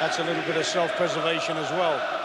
That's a little bit of self-preservation as well.